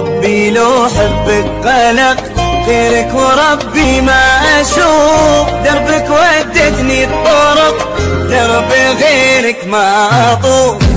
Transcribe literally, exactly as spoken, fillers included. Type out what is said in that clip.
ربي لو حبك قلق، غيرك وربي ما اشوف. دربك ودتني الطرق، درب غيرك ما اطوف.